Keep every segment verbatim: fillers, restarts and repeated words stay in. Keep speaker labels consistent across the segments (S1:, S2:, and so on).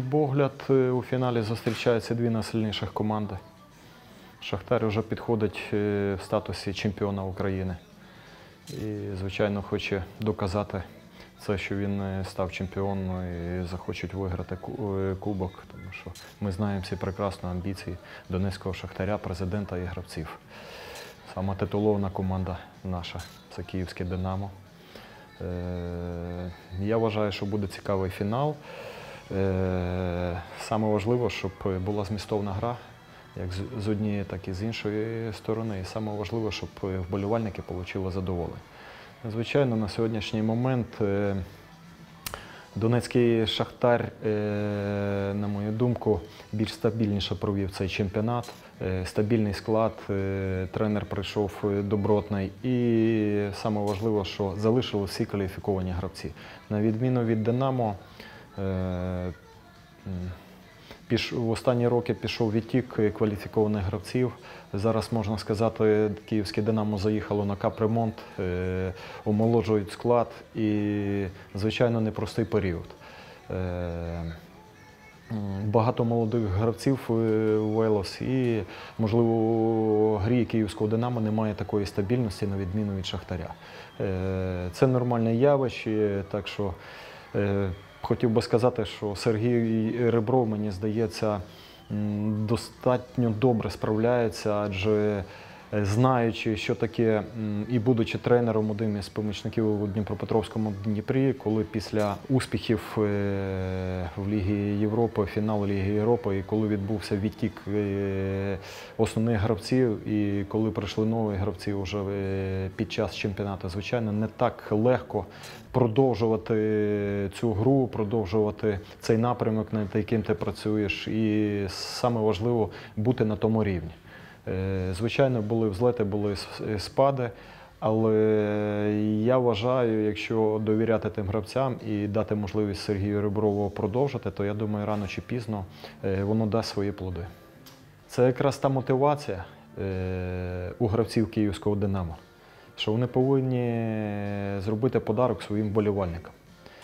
S1: погляд, у фіналі зустрічаються дві найсильніших команди. Шахтар вже підходить в статусі чемпіона України. І, звичайно, хоче доказати це, що він став чемпіоном і захочуть виграти кубок. Тому що ми знаємо всі прекрасно амбіції Донецького Шахтаря, президента і гравців. Саме титулована команда наша – це київське «Динамо». Я вважаю, що буде цікавий фінал. Саме важливо, щоб була змістовна гра, як з однієї, так і з іншої сторони. І саме важливо, щоб вболівальники отримали задоволення. Звичайно, на сьогоднішній момент Донецький Шахтар, на мою думку, більш стабільніше провів цей чемпіонат. Стабільний склад, тренер прийшов добротний і саме важливо, що залишили всі кваліфіковані гравці. На відміну від «Динамо», в останні роки пішов відтік кваліфікованих гравців. Зараз, можна сказати, київське «Динамо» заїхало на капремонт, омоложують склад і, звичайно, непростий період. Багато молодих гравців виявилось і, можливо, у грі київського «Динамо» немає такої стабільності, на відміну від «Шахтаря». Це нормальне явище, так що хотів би сказати, що Сергій Ребров, мені здається, достатньо добре справляється, адже знаючи, що таке, і будучи тренером одним із помічників у Дніпропетровському Дніпрі, коли після успіхів в Лігі Європи, фіналу Ліги Європи, і коли відбувся відтік основних гравців, і коли прийшли нові гравці вже під час чемпіонату, звичайно, не так легко продовжувати цю гру, продовжувати цей напрямок, над яким ти працюєш, і саме важливо бути на тому рівні. Звичайно, були взлети, були спади, але я вважаю, якщо довіряти тим гравцям і дати можливість Сергію Реброву продовжити, то я думаю, рано чи пізно воно дасть свої плоди. Це якраз та мотивація у гравців київського «Динамо», що вони повинні зробити подарок своїм вболівальникам.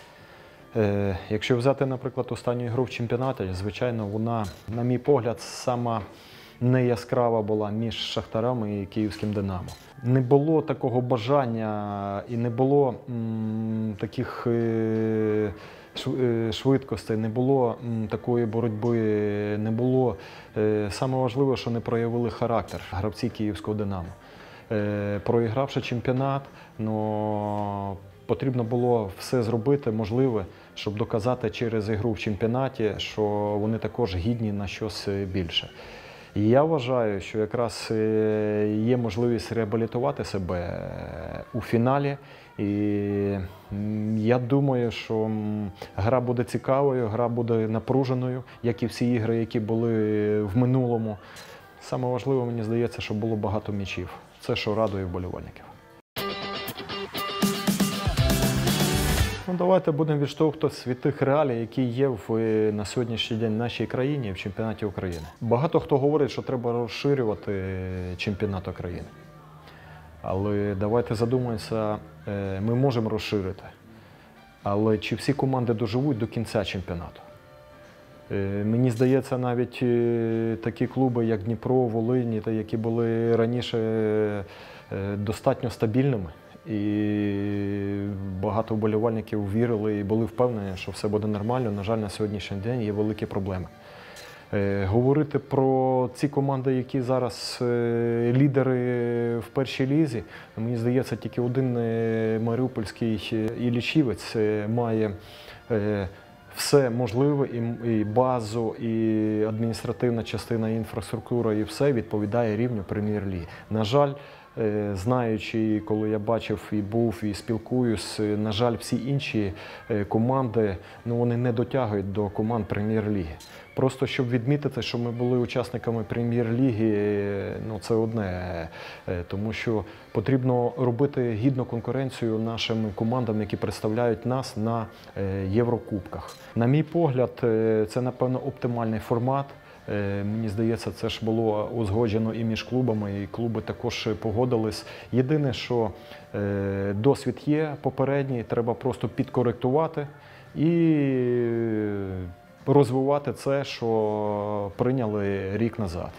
S1: Якщо взяти, наприклад, останню гру в чемпіонаті, звичайно, вона, на мій погляд, сама не яскрава була між Шахтарем і київським «Динамо». Не було такого бажання і не було м, таких е, швидкостей, не було м, такої боротьби, не було. Е, саме важливо, що не проявили характер гравці київського «Динамо». Е, проігравши чемпіонат, но потрібно було все зробити можливе, щоб доказати через ігру в чемпіонаті, що вони також гідні на щось більше. І я вважаю, що якраз є можливість реабілітувати себе у фіналі. І я думаю, що гра буде цікавою, гра буде напруженою, як і всі ігри, які були в минулому. Саме важливо, мені здається, що було багато м'ячів. Це, що радує вболівальників. Ну, давайте будемо відштовхуватися від тих реалій, які є в, на сьогоднішній день в нашій країні, в чемпіонаті України. Багато хто говорить, що треба розширювати чемпіонат України. Але давайте задумаємося, ми можемо розширити. Але чи всі команди доживуть до кінця чемпіонату? Мені здається, навіть такі клуби, як Дніпро, Волинь, які були раніше достатньо стабільними, і багато вболівальників вірили і були впевнені, що все буде нормально. На жаль, на сьогоднішній день є великі проблеми. Говорити про ці команди, які зараз лідери в першій лізі, мені здається, тільки один маріупольський Іллічівець має все можливе, і базу, і адміністративна частина, і інфраструктура, і все відповідає рівню прем'єр-ліги. На жаль, знаючи, коли я бачив і був, і спілкуюсь, на жаль, всі інші команди, ну, вони не дотягують до команд прем'єр-ліги. Просто щоб відмітити, що ми були учасниками прем'єр-ліги, ну, це одне, тому що потрібно робити гідну конкуренцію нашим командам, які представляють нас на Єврокубках. На мій погляд, це, напевно, оптимальний формат. Мені здається, це ж було узгоджено і між клубами, і клуби також погодились. Єдине, що досвід є попередній, треба просто підкоректувати і розвивати це, що прийняли рік назад.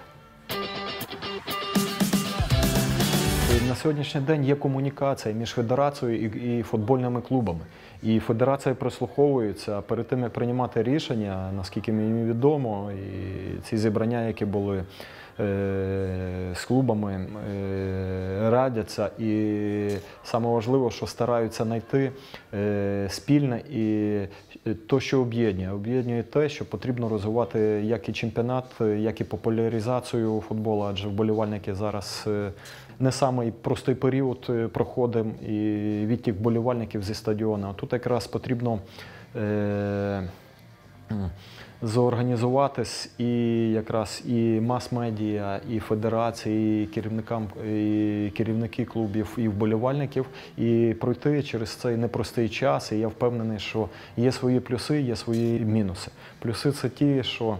S1: На сьогоднішній день є комунікація між федерацією і, і футбольними клубами. І федерація прислуховується перед тим, як приймати рішення, наскільки мені відомо, і ці зібрання, які були е, з клубами, е, радяться. І саме важливо, що стараються знайти е, спільне і те, що об'єднує. Об'єднує те, що потрібно розвивати як і чемпіонат, як і популяризацію футболу, адже вболівальники зараз е, не самий простий період проходимо і відтік вболівальників зі стадіону. Тут якраз потрібно е, заорганізуватись і якраз і мас-медіа, і федерації, і керівникам, і керівники клубів, і вболівальників, і пройти через цей непростий час. І я впевнений, що є свої плюси, є свої мінуси. Плюси – це ті, що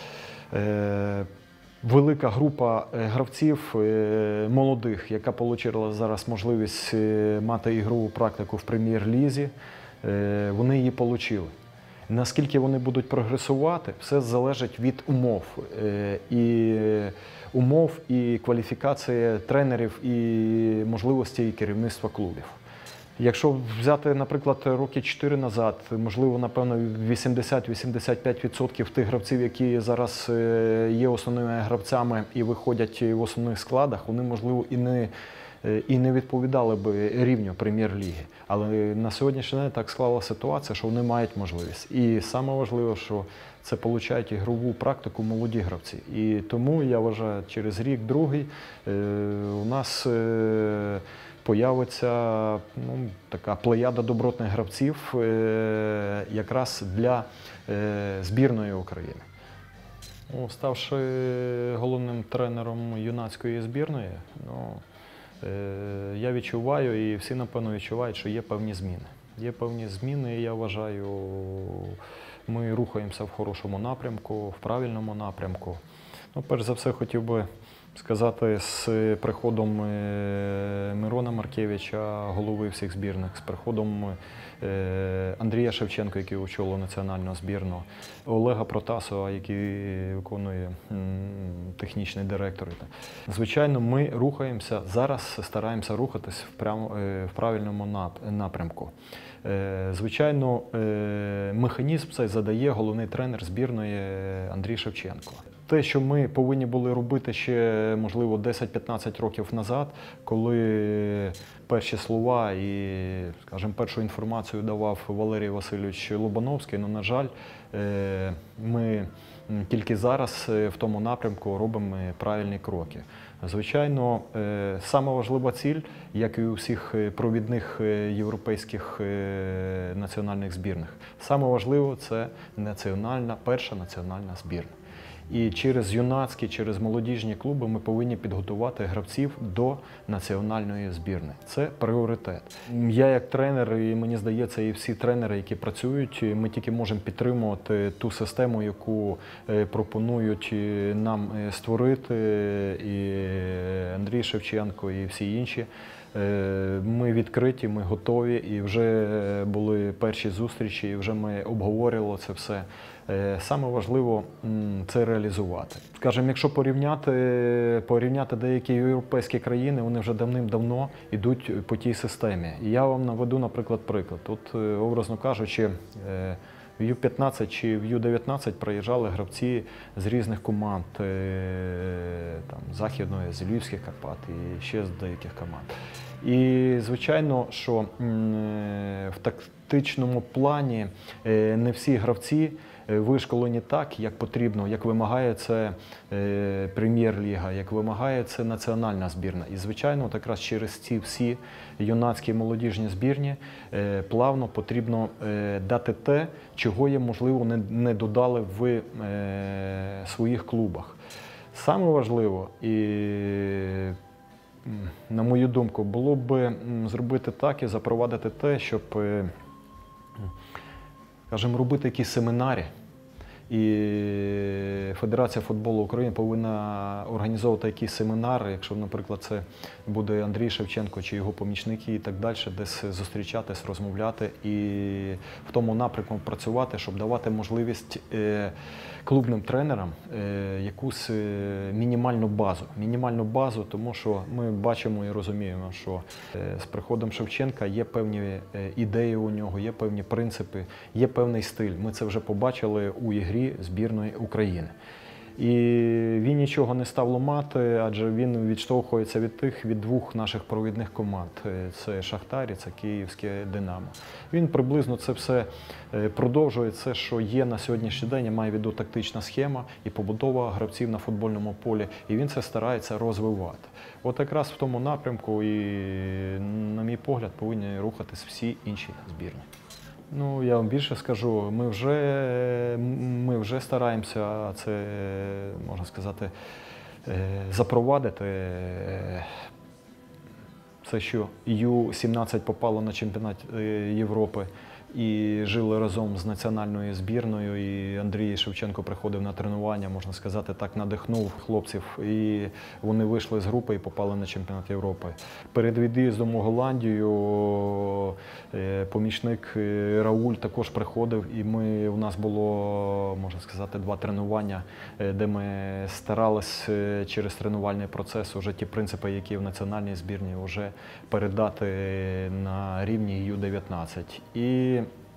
S1: е, велика група гравців молодих, яка отримала зараз можливість мати ігрову практику в прем'єр-лізі, вони її отримали. Наскільки вони будуть прогресувати, все залежить від умов. І умов, і кваліфікації тренерів, і можливості керівництва клубів. Якщо взяти, наприклад, роки чотири назад, можливо, напевно, вісімдесят - вісімдесят п'ять відсотків тих гравців, які зараз є основними гравцями і виходять в основних складах, вони, можливо, і не, і не відповідали б рівню прем'єр-ліги. Але на сьогоднішній день так склалася ситуація, що вони мають можливість. І саме важливе, що це отримують ігрову практику молоді гравці. І тому, я вважаю, через рік-другий у нас появиться ну, така плеяда добротних гравців е, якраз для е, збірної України. Ну, ставши головним тренером юнацької збірної, ну, е, я відчуваю, і всі, напевно, відчувають, що є певні зміни. Є певні зміни, і я вважаю, ми рухаємося в хорошому напрямку, в правильному напрямку. Ну, перш за все, хотів би сказати, з приходом Мирона Маркевича, голови всіх збірних, з приходом Андрія Шевченка, який очолив національну збірну, Олега Протасова, який виконує технічний директор. Звичайно, ми рухаємося, зараз стараємося рухатись в правильному напрямку. Звичайно, механізм цей задає головний тренер збірної Андрій Шевченко. Те, що ми повинні були робити ще, можливо, десять-п'ятнадцять років назад, коли перші слова і, скажімо, першу інформацію давав Валерій Васильович Лобановський, але, на жаль, ми тільки зараз в тому напрямку робимо правильні кроки. Звичайно, сама важлива ціль, як і у всіх провідних європейських національних збірних, саме важливо – це національна, перша національна збірна. І через юнацькі, через молодіжні клуби ми повинні підготувати гравців до національної збірної. Це пріоритет. Я як тренер, і мені здається, і всі тренери, які працюють, ми тільки можемо підтримувати ту систему, яку пропонують нам створити і Андрій Шевченко, і всі інші. Ми відкриті, ми готові, і вже були перші зустрічі, і вже ми обговорювали це все. Саме важливо це реалізувати. Скажімо, якщо порівняти, порівняти деякі європейські країни, вони вже давним-давно йдуть по тій системі. І я вам наведу, наприклад, приклад. Тут, образно кажучи, в ю п'ятнадцять чи в ю дев'ятнадцять приїжджали гравці з різних команд, там, Західної, з Львівських Карпат і ще з деяких команд. І, звичайно, що в тактичному плані не всі гравці вишколені так, як потрібно, як вимагає це прем'єр-ліга, як вимагає це національна збірна. І, звичайно, якраз через ці всі юнацькі молодіжні збірні плавно потрібно дати те, чого є, можливо, не додали в своїх клубах. Саме важливо, і, на мою думку, було б зробити так і запровадити те, щоб, скажімо, робити якісь семінари, І Федерація футболу України повинна організовувати якісь семінари, якщо, наприклад, це буде Андрій Шевченко чи його помічники і так далі, десь зустрічатись, розмовляти і в тому напрямку працювати, щоб давати можливість клубним тренерам якусь мінімальну базу. Мінімальну базу, тому що ми бачимо і розуміємо, що з приходом Шевченка є певні ідеї у нього, є певні принципи, є певний стиль. Ми це вже побачили у ігрі збірної України. І він нічого не став ламати, адже він відштовхується від тих, від двох наших провідних команд. Це Шахтар і це Київське Динамо. Він приблизно це все продовжує, це, що є на сьогоднішній день, я маю в виду тактична схема і побудова гравців на футбольному полі, і він це старається розвивати. От якраз в тому напрямку і, на мій погляд, повинні рухатись всі інші збірні. Ну, я вам більше скажу, ми вже, ми вже стараємося це, можна сказати, запровадити. Це що Ю сімнадцять попало на чемпіонат Європи і жили разом з національною збірною, і Андрій Шевченко приходив на тренування, можна сказати, так надихнув хлопців, і вони вийшли з групи і попали на чемпіонат Європи. Перед від'їздом у Голландію помічник Рауль також приходив, і ми, у нас було, можна сказати, два тренування, де ми старались через тренувальний процес уже ті принципи, які в національній збірні, вже передати на рівні Ю дев'ятнадцять. І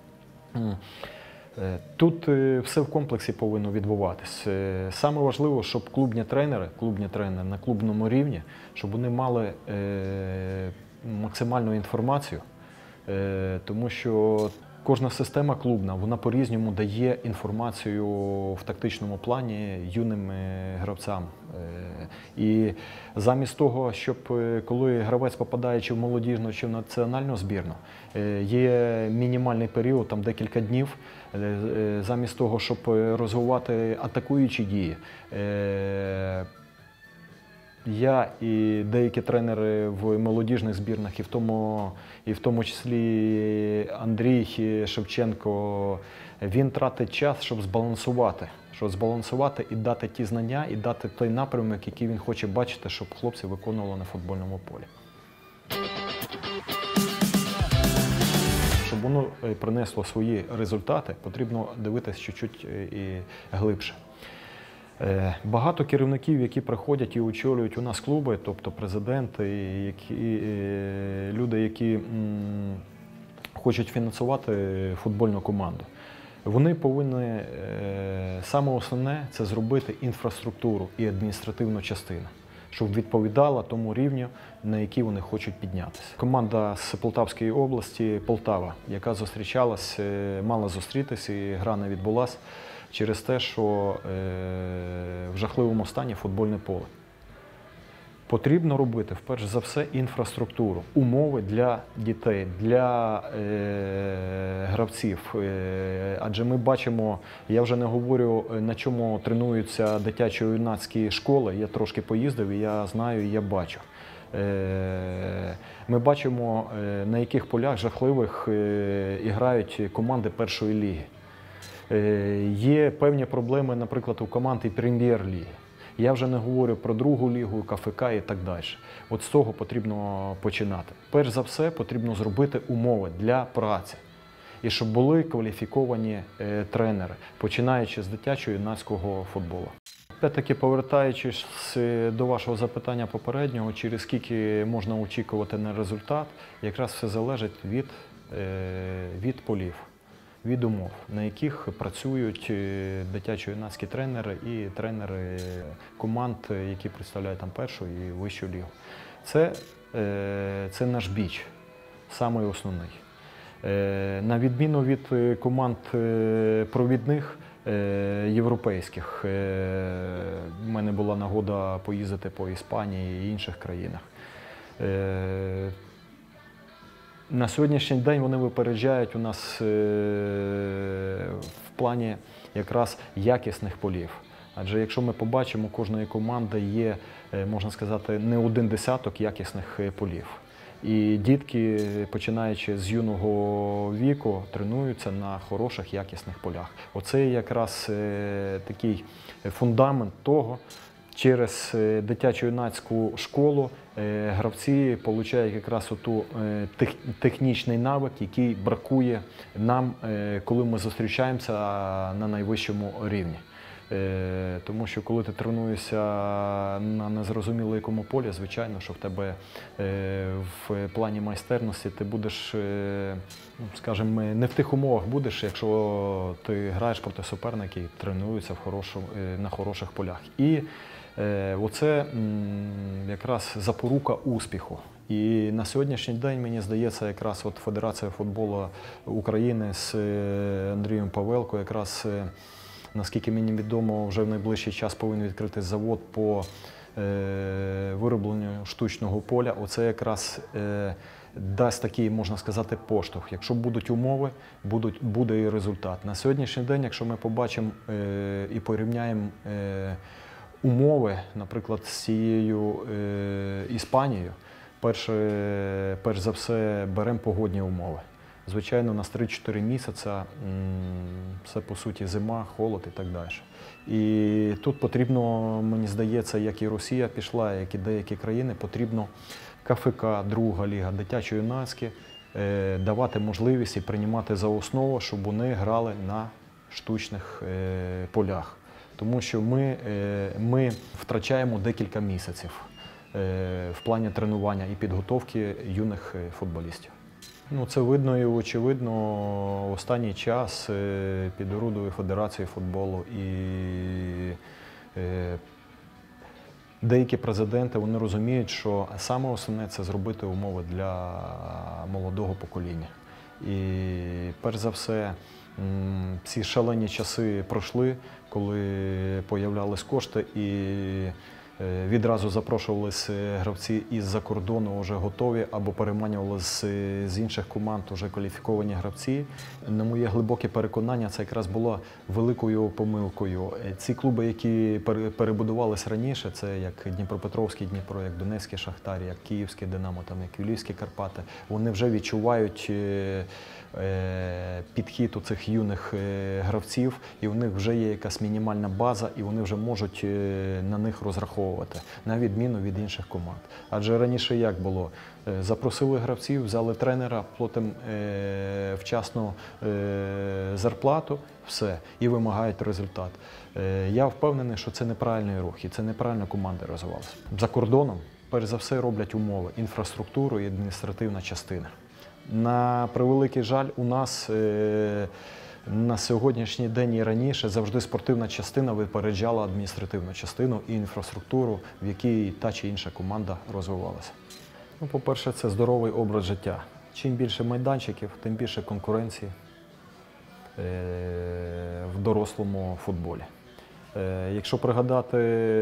S1: тут все в комплексі повинно відбуватись. Саме важливо, щоб клубні тренери, клубні тренери на клубному рівні, щоб вони мали максимальну інформацію, тому що кожна система клубна, вона по-різному дає інформацію в тактичному плані юним гравцям. І замість того, щоб коли гравець попадає чи в молодіжну, чи в національну збірну, є мінімальний період, там декілька днів, замість того, щоб розвивати атакуючі дії, я і деякі тренери в молодіжних збірнах, і в тому, і в тому числі Андрій Шевченко, він тратить час, щоб збалансувати, щоб збалансувати і дати ті знання, і дати той напрямок, який він хоче бачити, щоб хлопці виконували на футбольному полі. Щоб воно принесло свої результати, потрібно дивитися чуть-чуть і глибше. Багато керівників, які приходять і очолюють у нас клуби, тобто президенти, які, люди, які хочуть фінансувати футбольну команду, вони повинні, саме основне, це зробити інфраструктуру і адміністративну частину, щоб відповідала тому рівню, на який вони хочуть піднятися. Команда з Полтавської області, Полтава, яка зустрічалась, мала зустрітися і гра не відбулася, через те, що в жахливому стані футбольне поле. Потрібно робити, вперше за все, інфраструктуру, умови для дітей, для е, гравців. Е, адже ми бачимо, я вже не говорю, на чому тренуються дитячо-юнацькі школи, я трошки поїздив, і я знаю, і я бачу. Е, ми бачимо, на яких полях жахливих е, грають команди першої ліги. Є певні проблеми, наприклад, у команд і прем'єр-ліги. Я вже не говорю про другу лігу, ка еф ка і так далі. От з того потрібно починати. Перш за все, потрібно зробити умови для праці. І щоб були кваліфіковані е, тренери, починаючи з дитячо-юнацького футболу. Опять-таки, повертаючись до вашого запитання попереднього, через скільки можна очікувати на результат, якраз все залежить від, е, від полів. Від умов, на яких працюють дитячо-юнацькі тренери і тренери команд, які представляють там першу і вищу лігу. Це, це наш біч, самий основний. На відміну від команд провідних європейських, в мене була нагода поїздити по Іспанії і інших країнах. На сьогоднішній день вони випереджають у нас в плані якраз якісних полів. Адже якщо ми побачимо, у кожної команди є, можна сказати, не один десяток якісних полів. І дітки, починаючи з юного віку, тренуються на хороших, якісних полях. Оце якраз такий фундамент того, через дитячо-юнацьку школу гравці отримують якраз оту технічний навик, який бракує нам, коли ми зустрічаємося на найвищому рівні. Тому що коли ти тренуєшся на незрозуміло якому полі, звичайно, що в тебе в плані майстерності ти будеш, скажімо, не в тих умовах будеш, якщо ти граєш проти суперників, які тренуються в хорошу, на хороших полях. І оце якраз запорука успіху. І на сьогоднішній день, мені здається, якраз от Федерація футболу України з Андрієм Павелко якраз, наскільки мені відомо, вже в найближчий час повинен відкрити завод по е, виробленню штучного поля. Оце якраз е, дасть такий, можна сказати, поштовх. Якщо будуть умови, будуть, буде і результат. На сьогоднішній день, якщо ми побачимо е, і порівняємо е, умови, наприклад, з цією е, Іспанією, перше, перш за все беремо погодні умови. Звичайно, у нас три-чотири місяці, це по суті зима, холод і так далі. І тут потрібно, мені здається, як і Росія пішла, як і деякі країни, потрібно КФК, друга ліга, дитячо-юнацькі, давати можливість і приймати за основу, щоб вони грали на штучних полях. Тому що ми, ми втрачаємо декілька місяців в плані тренування і підготовки юних футболістів. Ну, це видно і очевидно останній час під орудою Федерації футболу і деякі президенти, вони розуміють, що саме основне – це зробити умови для молодого покоління. І перш за все, ці шалені часи пройшли, коли появлялись кошти і відразу запрошувалися гравці із-за кордону вже готові або переманювалися з інших команд вже кваліфіковані гравці. На моє глибоке переконання, це якраз було великою помилкою. Ці клуби, які перебудувалися раніше, це як Дніпропетровський Дніпро, як Донецький Шахтар, як Київське Динамо, там, як Львівські Карпати, вони вже відчувають підхід у цих юних гравців, і у них вже є якась мінімальна база, і вони вже можуть на них розраховувати, на відміну від інших команд. Адже раніше як було? Запросили гравців, взяли тренера, платимо вчасну зарплату, все, і вимагають результат. Я впевнений, що це неправильний рух, і це неправильно команди розвивалися. За кордоном, перш за все, роблять умови, інфраструктуру і адміністративна частина. На превеликий жаль, у нас е, на сьогоднішній день і раніше завжди спортивна частина випереджала адміністративну частину і інфраструктуру, в якій та чи інша команда розвивалася. Ну, по-перше, це здоровий образ життя. Чим більше майданчиків, тим більше конкуренції е, в дорослому футболі. Е, якщо пригадати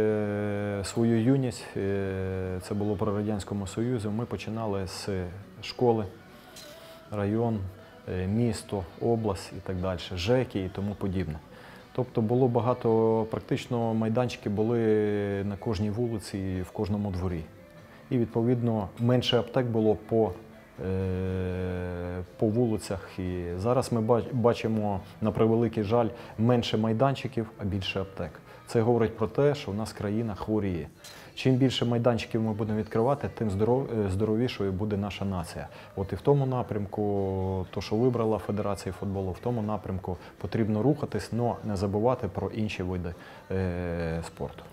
S1: свою юність, е, це було при Радянському Союзі, ми починали з школи, район, місто, область і так далі, ЖЕКи і тому подібне. Тобто було багато, практично майданчики були на кожній вулиці і в кожному дворі. І відповідно менше аптек було по, е, по вулицях. І зараз ми бачимо, на превеликий жаль, менше майданчиків, а більше аптек. Це говорить про те, що у нас країна хворіє. Чим більше майданчиків ми будемо відкривати, тим здоров, здоровішою буде наша нація. От і в тому напрямку, то, що вибрала Федерація футболу, в тому напрямку потрібно рухатись, але не забувати про інші види е, спорту.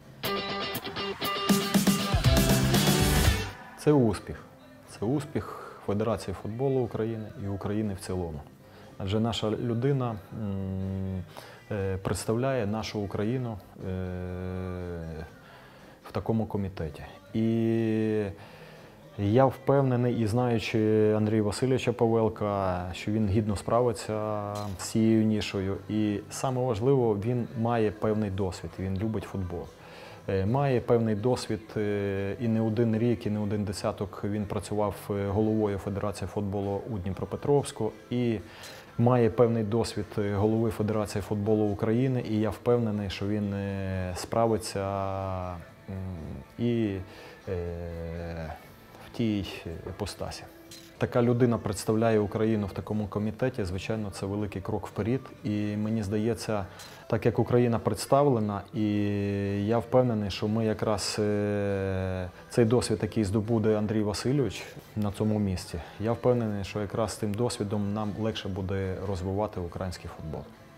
S1: Це успіх. Це успіх Федерації футболу України і України в цілому. Адже наша людина м, е, представляє нашу Україну е, в такому комітеті. І я впевнений, і знаючи Андрія Васильовича Павелка, що він гідно справиться з цією нішою. І саме важливо, він має певний досвід, він любить футбол. Має певний досвід, і не один рік, і не один десяток він працював головою Федерації футболу у Дніпропетровську. І має певний досвід голови Федерації футболу України, і я впевнений, що він справиться і тій іпостасі. Така людина представляє Україну в такому комітеті, звичайно, це великий крок вперед. І мені здається, так як Україна представлена, і я впевнений, що ми якраз е, цей досвід, який здобуде Андрій Васильович на цьому місці, я впевнений, що якраз тим досвідом нам легше буде розвивати український футбол.